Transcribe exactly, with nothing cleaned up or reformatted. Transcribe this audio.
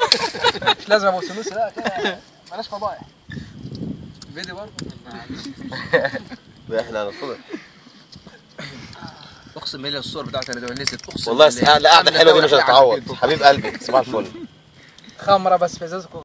مش لازم ابو سنوسي، لا كده بلاش فضايح. فيديو برضه احنا هنصطدم. اقسم بالله الصور بتاعتي اللي نسيت، اقسم والله القعده الحلوه دي مش هتتعوض. حبيب قلبي صباح الفل. خمره بس في ازازه